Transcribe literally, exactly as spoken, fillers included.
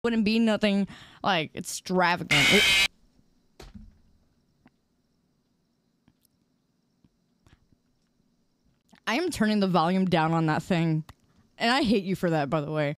wouldn't be nothing like extravagant. It I am turning the volume down on that thing. And I hate you for that, by the way.